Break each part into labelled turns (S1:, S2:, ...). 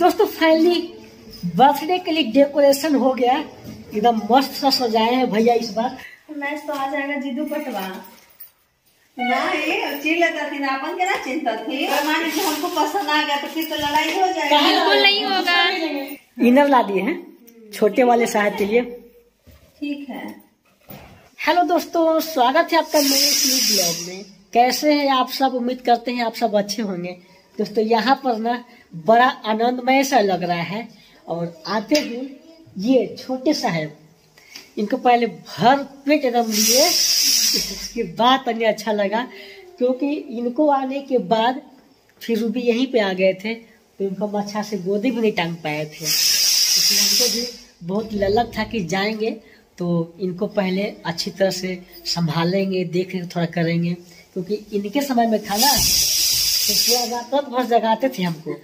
S1: दोस्तों finally birthday के लिए डेकोरेशन हो गया, एकदम मस्त सा सजाए हैं भैया इस बार।
S2: मैच तो आ जाएगा जीदू पटवा नहीं चिल्ला थी ना अपन के ना चिंता थी, मान लीजिए हमको पसंद आ गया तो फिर तो लड़ाई हो जाएगी।
S3: बिल्कुल नहीं होगा।
S1: इनर ला दिए हैं छोटे वाले साहब के लिए।
S2: ठीक है।
S1: हेलो दोस्तों, स्वागत है आपका मेरे इस ब्लॉग में। कैसे हैं आप सब? उम्मीद करते हैं आप सब अच्छे होंगे। दोस्तों यहाँ पर ना बड़ा आनंदमय सा लग रहा है और आते ही ये छोटे साहब इनको पहले भर पेट एकदम लिए, इसके बाद तनी अच्छा लगा क्योंकि इनको आने के बाद फिर भी यहीं पे आ गए थे तो इनको हम अच्छा से गोदी भी नहीं टांग पाए थे, इसलिए हमको भी बहुत ललक था कि जाएंगे तो इनको पहले अच्छी तरह से संभालेंगे, देखेंगे, थोड़ा करेंगे क्योंकि इनके समय में था ना तो रात भर जगाते थे हमको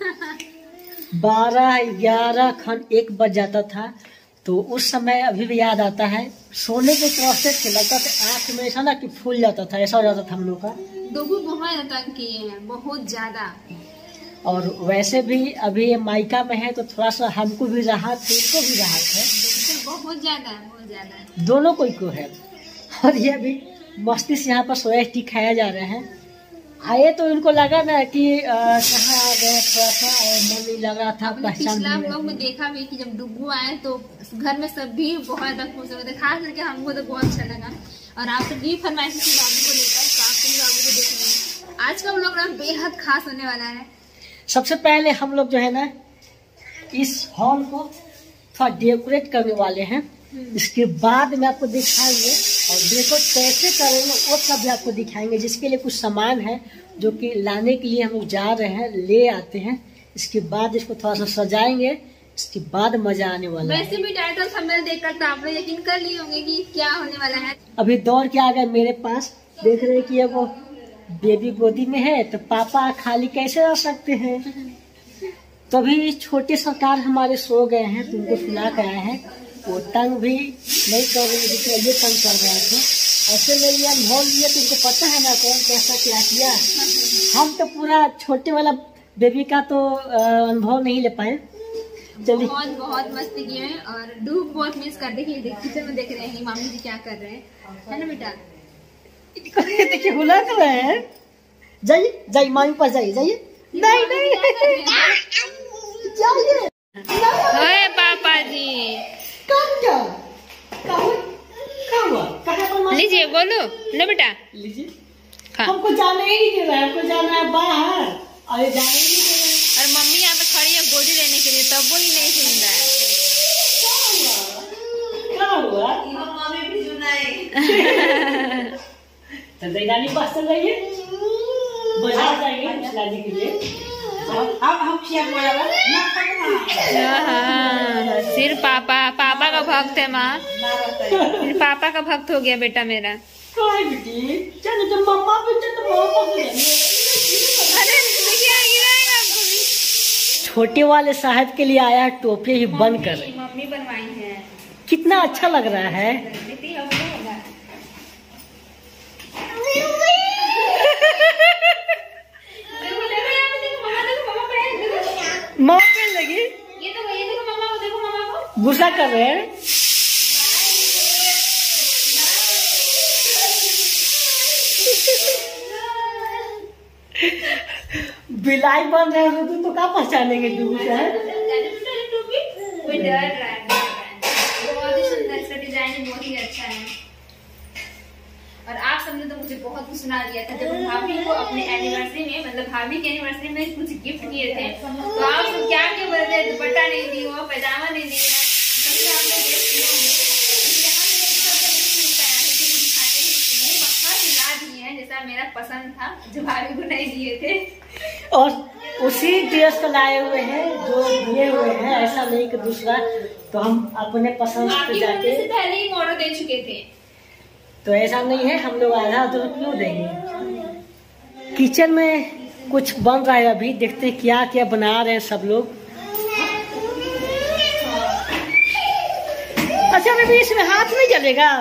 S1: 12, 11 खन 1 बज जाता था। तो उस समय अभी भी याद आता है, सोने के प्रोसेस से लगता था आँख में ऐसा ना कि फूल जाता था, ऐसा हो जाता था हम लोग का।
S3: दोनों बहुत तंग किए हैं, बहुत ज्यादा।
S1: और वैसे भी अभी मायका में है तो थोड़ा सा हमको भी राहत है, इनको भी राहत है,
S3: बहुत ज्यादा
S1: दोनों को है। और ये भी मस्ती से यहाँ पर सोया स्टिक खाया जा रहा है। आए तो इनको लगा ना कि कहाँ आ गए, थोड़ा सा मन नहीं लग रहा था, पहचान
S3: पिछला व्लॉग में देखा भी कि जब डुगू आए तो घर में सभी बहुत ज्यादा खुश हो गए, खास करके हमको तो बहुत अच्छा लगा। और आप सब भी फरमाइश थी बाबू को लेकर, तो आप सभी बाबू को देखेंगे। आज का व्लॉग ना बेहद खास होने वाला है। सबसे पहले हम लोग जो है ना इस हॉल को थोड़ा डेकोरेट करने वाले हैं, इसके बाद में आपको दिखाएंगे और देखो कैसे करेंगे वो सब भी आपको दिखाएंगे, जिसके लिए कुछ सामान है जो कि लाने के लिए हम लोग जा रहे हैं, ले आते हैं। इसके बाद इसको थोड़ा सा सजाएंगे, इसके बाद मजा आने वाला है। वैसे भी टाइटल थंबनेल देखकर तो आप लोग यकीन कर लिए होंगे कि क्या होने वाला है।
S1: अभी दौड़ के आ गए मेरे पास, देख रहे हैं कि वो बेबी गोदी में है तो पापा खाली कैसे रह सकते हैं। तो अभी छोटे सरकार हमारे सो गए हैं तो उनको सुला कर आए हैं, वो तंग भी नहीं कर रहे, ये तंग कर रहे थे। ऐसे में ये अनुभव लिया तो उनको पता है ना कौन कैसा क्या किया। हम तो पूरा छोटे वाला बेबी का तो अनुभव नहीं ले पाए। चलिए
S3: बहुत मस्ती किए हैं और डूब बहुत मिस कर देखिए किचन में देख रहे हैं मामी जी क्या कर रहे हैं, है ना बेटा?
S1: देखिए हुला कर रहे हैं। जाइए जाइए मामी पास जाइए, जाइए। नहीं जाइए
S3: पापा जी। लीजिए, बोलो लो बेटा,
S1: लीजिए।
S3: हाँ।
S1: हमको जाने ही नहीं दे रहा है, हमको जाना है बाहर और जाने ही नहीं दे रहा है।
S3: और मम्मी यहाँ पे खड़ी है गोदी लेने के लिए, तब वो ही नहीं सुन रहा है।
S1: क्या हुआ?
S2: मम्मी भी सुनाए।
S1: तो दैनानी पास चल जाइए, बाजार जाएंगे कुछ लाने के लिए। हम
S3: सिर्फ पापा का भक्त है माँ, सिर्फ पापा का भक्त हो गया बेटा मेरा।
S1: बेटी चलो तो मम्मा भी छोटे वाले साहब के लिए आया टोपी ही बंद कर रहे।
S3: मम्मी बनवाई है,
S1: कितना अच्छा लग रहा है। माँ पे लगी,
S3: ये तो देखो मम्मा को, देखो मम्मा को
S1: गुस्सा कर रहे हैं। बिलाई बन रहे हो तो क्या पहचानेंगे डूबू साहब?
S3: कोई डर रहा है, बहुत ही सुंदर, इसका डिजाइन बहुत ही अच्छा है। और आप सबने तो मुझे बहुत कुछ सुना दिया था जब भाभी को अपने एनिवर्सरी में, मतलब भाभी के एनिवर्सरी में कुछ गिफ्ट किए थे, तो आप सब क्या क्या बोल रहे थे? दुपट्टा नहीं दिया, पैजामा नहीं दिया, जैसा मेरा पसंद था जो भाभी को नहीं दिए थे।
S1: और उसी ड्रेस को लाए हुए हैं जो दिए हुए हैं, ऐसा नहीं कि दूसरा। तो हम अपने पसंद पे जाके
S3: पहले ही ऑर्डर दे चुके थे,
S1: तो ऐसा नहीं है हम लोग आधा तो क्यों देंगे। किचन में कुछ बन रहा है, अभी देखते हैं क्या क्या बना रहे हैं सब लोग। अच्छा बेबी इसमें हाथ नहीं जलेगा?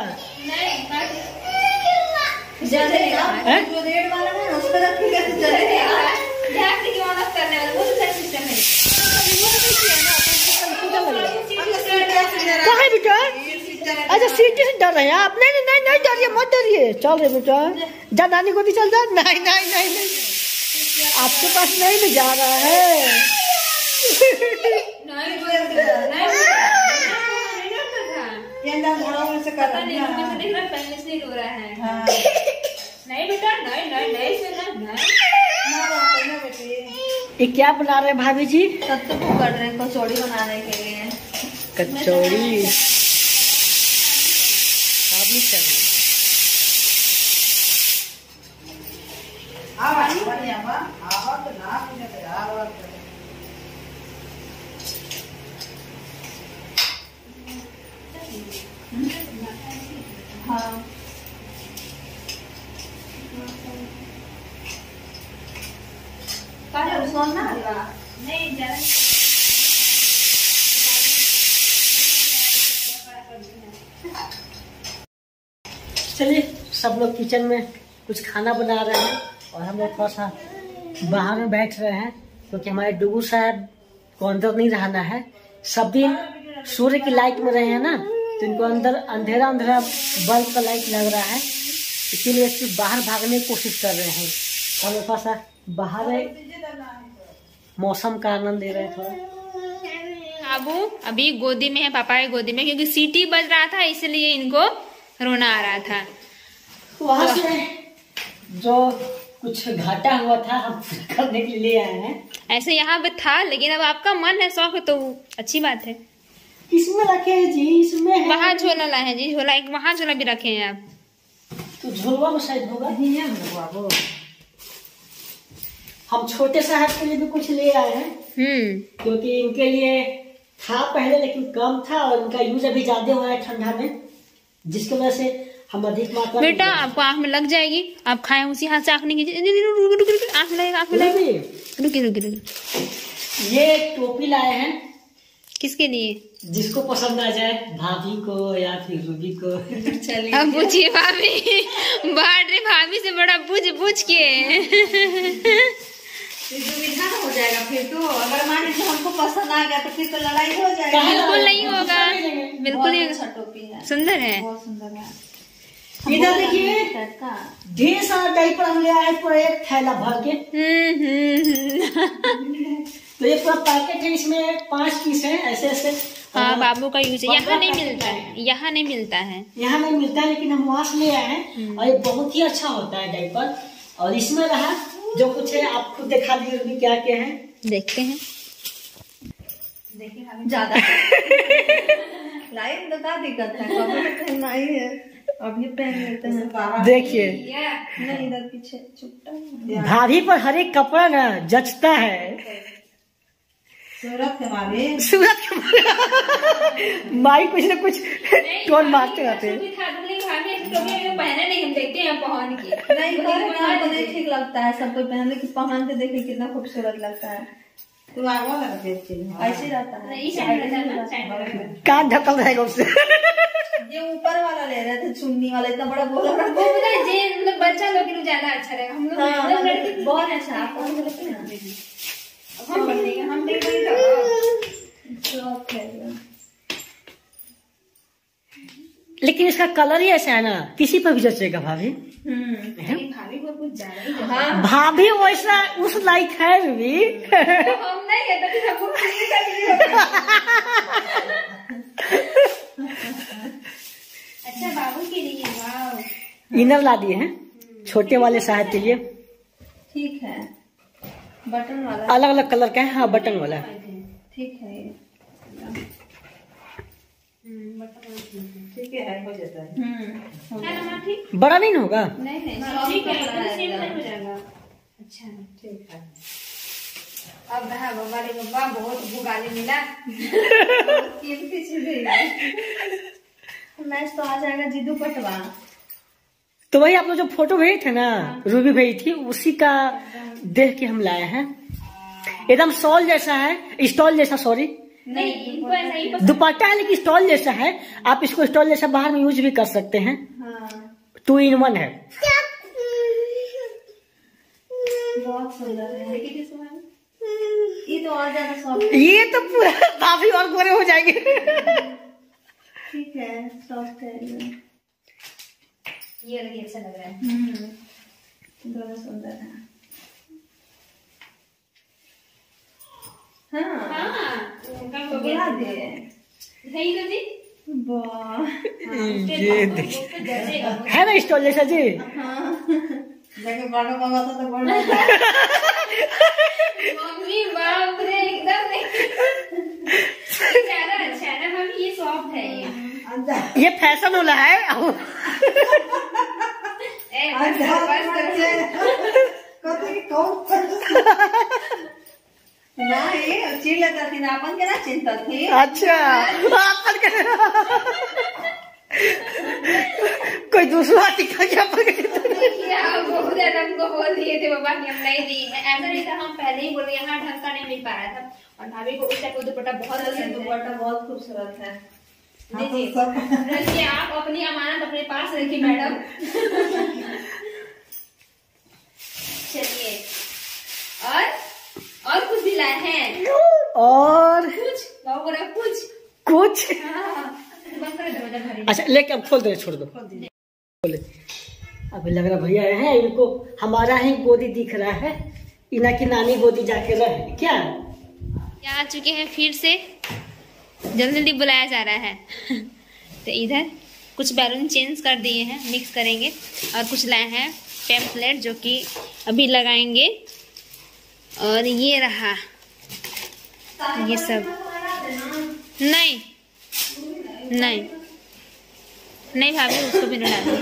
S2: जलेगा, जो रेड वाला है उस पर रखिएगा तो जलेगा।
S3: करने वाला वो तो सिस्टम है।
S1: सीटी से डर रहे हैं आप? नहीं नहीं नहीं डरिए, मत डरिए। चल रे बेटा, जा नानी गोदी चल जा। नहीं नहीं नहीं नहीं, आपके पास नहीं जा रहा है।
S3: नहीं रो रहा है। नहीं बेटा, नहीं नहीं नहीं।
S1: ये क्या बना रहे हैं भाभी जी?
S2: सत्तू को कर रहे हैं कचौड़ी बनाने के लिए।
S1: कचौड़ी
S2: हाँ
S3: नहीं ज्यादा।
S1: चलिए, सब लोग किचन में कुछ खाना बना रहे हैं और हम लोग थोड़ा सा बाहर में बैठ रहे हैं, क्योंकि हमारे डुगू साहब को अंदर नहीं रहना है। सब दिन सूर्य की लाइट में रहे हैं ना, तो इनको अंदर अंधेरा अंधेरा बल्ब का लाइट लग रहा है, इसीलिए सिर्फ बाहर भागने की कोशिश कर रहे हैं। हम लोग थोड़ा सा बाहर मौसम का आनंद ले रहे हैं थोड़ा।
S3: बाबू अभी गोदी में है, पापा के गोदी में, क्योंकि सीटी बज रहा था इसलिए इनको रोना आ रहा था।
S1: वहाँ से जो कुछ घाटा हुआ था हम करने के लिए आए हैं।
S3: ऐसे यहाँ पे था, लेकिन अब आपका मन है, शौक है, तो अच्छी बात है।
S1: इसमें रखे हैं जी, इसमें है।
S3: वहाँ झोला लाए हैं जी, झोला एक वहाँ झोला भी रखे हैं आप।
S1: तो झोलवा में शायद होगा। बाबू हम छोटे साहब के लिए भी कुछ ले आए हैं, क्योंकि इनके लिए था पहले लेकिन कम था और इनका यूज अभी ज्यादा हो रहा है ठंडा में, जिसकी वजह से हम अधिक मात्रा।
S3: बेटा आपको आँख में लग जाएगी, आप खाए उसी हाथ से आँख नहीं कीजिए, आँख में लगेगा, आँख में लगेगा। रुकी।
S1: ये टोपी लाए हैं।
S3: किसके लिए?
S1: जिसको पसंद आ जाए, भाभी को या फिर रूबी को।
S2: चलिए
S3: अब पूछिए भाभी, बाहर रे भाभी से बड़ा पूछ के
S2: सुविधा हो जाएगा। फिर तो अगर मान लीजिए हमको पसंद आ गया तो फिर तो लड़ाई हो जाएगी।
S3: बिल्कुल नहीं होगा, बिल्कुल नहीं।
S2: अच्छा टोपी है,
S3: सुंदर है,
S2: बहुत सुंदर है।
S1: इधर देखिए, ढेर सारा डायपर हम ले आए, पूरा एक थैला भर के। तो ये पूरा पैकेट है, इसमें 5 पीस है ऐसे ऐसे।
S3: हाँ बाबू का यूज है, यहाँ नहीं मिलता है, यहाँ नहीं मिलता है,
S1: यहाँ नहीं मिलता है, लेकिन हम वहाँ से ले आए हैं और ये बहुत ही अच्छा होता है डायपर। और इसमें रहा जो कुछ है, आप खुद दिखा दीजिए क्या क्या है।
S3: देखते हैं।
S2: देखिए ज्यादा लाइव तो क्या दिक्कत है, कपड़े पहनना ही है, अब ये पहन लेते हैं।
S1: देखिए,
S2: नहीं इधर पीछे चुपटा
S1: भाभी पर हर एक कपड़ा ना जचता है।
S2: सूरत हमारे
S1: माई कुछ न कुछ टोन मारते रहते हैं।
S3: पहने नहीं, हम देखते हैं पहन के।
S2: नहीं ठीक लगता है, सब कोई पहन के पहन के देखे कितना खूबसूरत लगता है। तो ऐसे रहता है,
S1: कान ढकल रहेगा उससे।
S2: ये ऊपर वाला ले रहे थे, चुन्नी वाला इतना बड़ा बोला
S3: मतलब बच्चा लोग के ज्यादा अच्छा रहेगा। हम लोग
S2: लड़की बहुत अच्छा, आपको
S3: हम पहनेंगे, हम देखेंगे
S1: लेकिन इसका कलर ही ऐसा है ना, किसी पर भी जचेगा भाभी।
S3: भाभी को कुछ ज्यादा ही। हाँ
S1: भाभी वैसा उस लाइक है भी।
S3: हम नहीं है तो फिर हमको अच्छा बाबू के लिए वाह
S1: इनर ला दिए हैं छोटे वाले साहब के लिए।
S2: ठीक है, बटन वाला
S1: अलग अलग कलर का है। हाँ बटन वाला
S2: ठीक है, ठीक है, हो जाता है।
S3: ठीक
S1: बड़ा नहीं ना होगा।
S2: नहीं
S3: ठीक है, हो जाएगा। अच्छा
S2: ठीक है।
S3: अब रहा बाबा रे बाबा, बहुत भुगाली मिला।
S2: कीमती चीज मैच तो आ जाएगा जीदू पटवा।
S1: तो वही आप लोग जो फोटो भेजे थे ना, रूबी भेजी थी, उसी का देख के हम लाए हैं। एकदम स्टॉल जैसा है, स्टॉल जैसा, सॉरी
S3: नहीं, इनको ऐसा ही पसंद।
S1: दुपट्टा है लेकिन स्टॉल जैसा है। आप इसको स्टॉल जैसा बाहर में यूज भी कर सकते हैं।
S2: हाँ
S1: 2 in 1 है।
S2: बहुत सुंदर है। ये तो और ज्यादा सॉफ्ट।
S1: ये तो पूरा भाभी और गोरे हो जाएंगे।
S2: ठीक है, सॉफ्ट है
S3: ये लगे अच्छा लग रहा है।
S2: दोनों सुंदर है। हाँ बुला दे
S3: सही तो जी।
S2: वाह
S1: ये है ना स्टॉल जैसा जी।
S2: जाके बड़ा बाबा तो बड़ा
S3: मम्मी बाप रे एकदम ज्यादा अच्छा है ना मम्मी, ये सॉफ्ट है
S1: ये फैशन वाला है।
S2: नहीं चिल्लाता थी ना, अपन के ना चिंता थी।
S1: अच्छा कोई दूसरा दिखा क्या बहुत
S3: ज्यादा हमको बोल दिए थे बाबा कि हम नहीं दी। ऐसा नहीं था, हम पहले ही बोले यहाँ ढंग का नहीं मिल पा रहा था। और भाभी को उस टाइप का दुपट्टा बहुत पसंद है।
S2: दुपट्टा बहुत खूबसूरत है।
S3: रखिए, आप अपनी अमानत अपने पास रखिए मैडम। चलिए और कुछ भी लाए हैं
S1: और कुछ अच्छा लेके अब खोल दो, छोड़ दो खोले। अभी लग रहा भैया है इनको हमारा ही गोदी दिख रहा है, इना की नानी गोदी जाके रहे क्या।
S3: आ चुके हैं फिर से, जल्दी जल्दी बुलाया जा रहा है। तो इधर कुछ बैलून चेंज कर दिए हैं, मिक्स करेंगे। और कुछ लाए हैं टेम्पलेट जो कि अभी लगाएंगे। और ये रहा ये सब। नहीं भाभी उसको भी नहीं डालिए।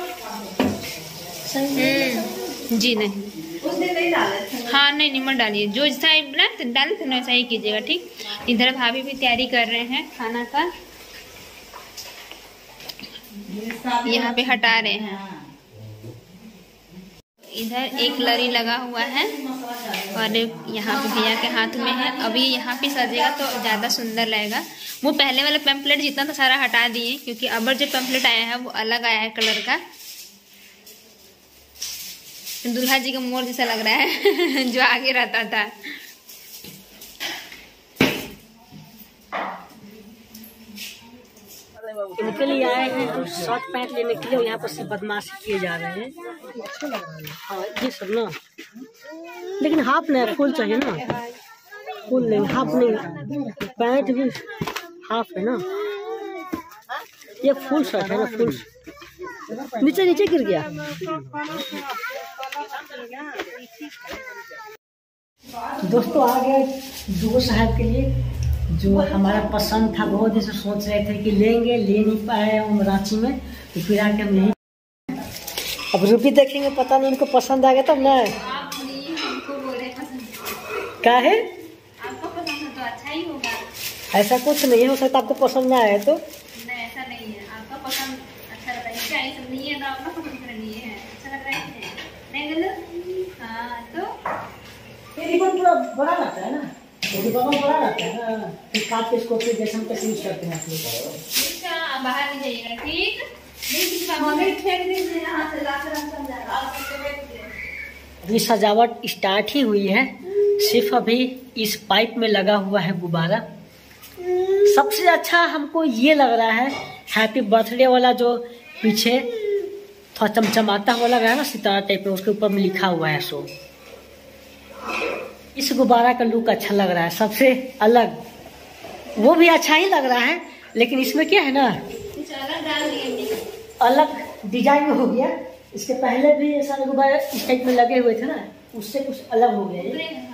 S3: जी नहीं,
S2: उसने नहीं डाले थे।
S3: हाँ नहीं मत डालिए, जो जैसा ना डाले थे ना वैसा ही कीजिएगा, ठीक। इधर भाभी भी तैयारी कर रहे हैं खाना का, यहाँ पे हटा रहे हैं। इधर एक लरी लगा हुआ है और यहाँ पे भैया के हाथ में है। अभी यहाँ पे सजेगा तो ज़्यादा सुंदर लगेगा। वो पहले वाला पैम्पलेट जितना था सारा हटा दिए, क्योंकि अब जो पैम्पलेट आया है वो अलग आया है कलर का। दूल्हा जी का मोर जैसा लग रहा है जो आगे रहता था।
S1: इनके लिए आए हैं हम शर्ट पैंट लेने के लिए, यहाँ पर से बदमाशी किए जा रहे हैं। अच्छा लग रहा है हाँ ये सब ना, लेकिन हाफ नहीं फुल चाहिए ना, फुल नहीं हाफ नहीं, पैंट भी हाफ है ना। ये फुल शर्ट है ना, फुल नीचे गिर गया। दोस्तों आ गए दूगो साहब के लिए, जो हमारा पसंद था, बहुत दिन से सोच रहे थे कि लेंगे, ले नहीं पाए हम रांची में, तो फिर आके हम यहीं। अब रूपी देखेंगे, पता नहीं इनको पसंद आ गया तब ना। क्या है
S3: आपको पसंद तो अच्छा ही होगा।
S1: ऐसा कुछ नहीं हो सकता आपको पसंद ना आए तो।
S3: नहीं ऐसा नहीं है, आपका पसंद अच्छा लगता है। क्या ये सब नहीं है तो आपका पसंद कर लिए है, अच्छा लग रहा है नहीं गलत। हाँ तो
S1: ये रिबन पूरा बड़ा रहता है ना, रिबन बड़ा रहता है ना, फिर काट के इसको फिर जैसे हम तक यूज करते हैं आप लोग।
S3: अच्छा बाहर नहीं जाइएगा, ठीक।
S1: अभी सजावट स्टार्ट ही हुई है, सिर्फ अभी इस पाइप में लगा हुआ है गुब्बारा। सबसे अच्छा हमको ये लग रहा है हैप्पी बर्थडे वाला, जो पीछे थोड़ा चमचमाता हुआ लग रहा है ना, सितारा टाइप में, उसके ऊपर में लिखा हुआ है सो। इस गुब्बारा का लुक अच्छा लग रहा है, सबसे अलग। वो भी अच्छा ही लग रहा है, लेकिन इसमें क्या है ना, अलग डिजाइन में हो गया। इसके पहले भी ऐसा गुब्बारा इस टाइप में लगे हुए थे ना, उससे कुछ अलग हो गया।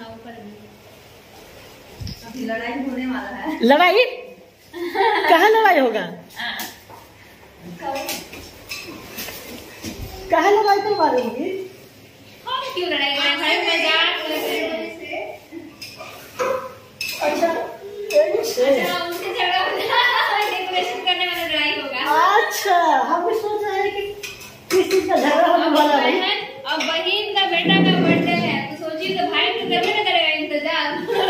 S2: अभी लड़ाई होने वाला है।
S1: लड़ाई कहाँ लड़ाई होगा, कहाँ लड़ाई तो मारेंगे।
S3: क्यों लड़ाई कर रहे हैं,
S1: अच्छा
S3: उनसे झगड़ा डेकोरेशन करने वाला लड़ाई होगा।
S1: अच्छा हम भी सोच रहे हैं कि किस चीज का झगड़ा होने वाला है।
S3: अब बहन का बेटा का बर्थडे है तो सोचिए तो भाई तो करने ना करेगा इंतजार।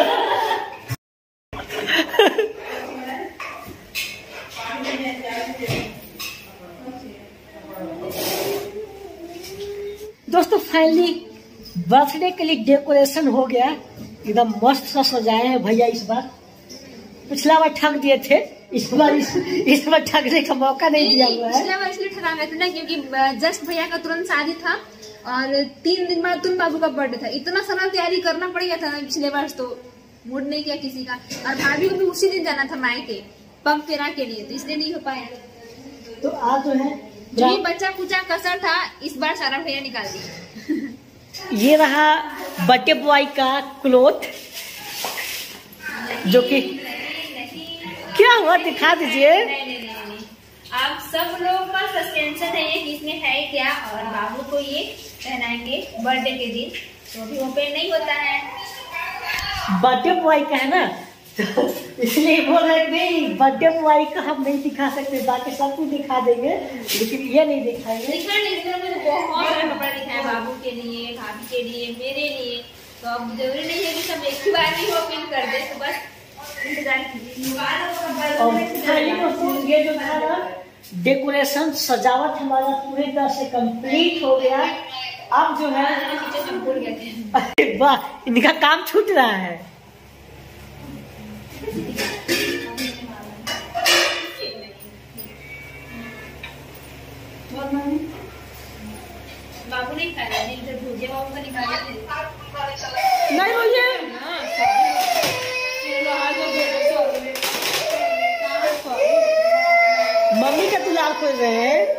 S3: दोस्तों फाइनली बर्थडे के लिए डेकोरेशन हो गया, एकदम मस्त सा सजाए हैं भैया इस बार।
S1: पिछला बार ठग दिए थे, इस बार ठगने का मौका नहीं दिया हुआ है।
S3: पिछला बार इसलिए ठगा गए थे ना क्योंकि जस्ट भैया का तुरंत शादी था और 3 दिन बाद तुम बाबू का बर्थडे था। इतना सारा तैयारी करना पड़ गया था ना पिछले बार, तो मूड नहीं किया किसी का। और भाभी को भी उसी दिन जाना था मायके पग फेरा के लिए, तो इसलिए नहीं हो पाया।
S1: तो आज जो है
S3: जो भी बच्चा कुचा कसर था इस बार सारा भैया निकाल दिया।
S1: ये रहा बर्थडे बॉय का क्लोथ, जो कि क्या हुआ दिखा दीजिए।
S3: नहीं। आप सब लोगों का सस्पेंशन है ये किसने है क्या, और बाबू को ये पहनाएंगे बर्थडे के दिन, तो भी ओपन नहीं होता है।
S1: बर्थडे बॉय का है ना, तो इसलिए बोल रहे नहीं बर्थडे बॉय का हम नहीं दिखा सकते, बाकी सब कुछ दिखा देंगे लेकिन ये नहीं दिखाएंगे।
S3: मुझे बहुत सारा कपड़ा दिखाया बाबू के लिए, भाभी के लिए, मेरे लिए, तो अब जरूरी नहीं है कि सब एक ही बार में ओपन कर दे, तो बस इंतजार कीजिए।
S1: और ये जो था ना डेकोरेशन सजावट हमारा पूरी तरह से कंप्लीट हो गया। अब जो है
S3: भूल गए थे।
S1: अरे वाह, इनका काम छूट रहा है।
S3: बाबू नहीं खा रहा है, भूजे बाबू का निकाला
S1: नहीं भैया, मम्मी का दुलार खोल रहे हैं।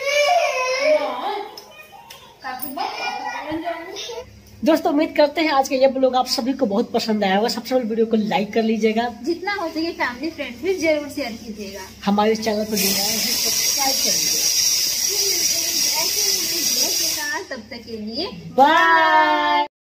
S1: दोस्तों उम्मीद करते हैं आज का ये ब्लॉग आप सभी को बहुत पसंद आया होगा। सबसे पहले वीडियो को लाइक कर लीजिएगा,
S3: जितना हो सके फैमिली फ्रेंड्स भी जरूर शेयर कीजिएगा।
S1: हमारे चैनल पर जुड़े हैं सब्सक्राइब कर लीजिए।
S3: तब तक के लिए
S1: बाय।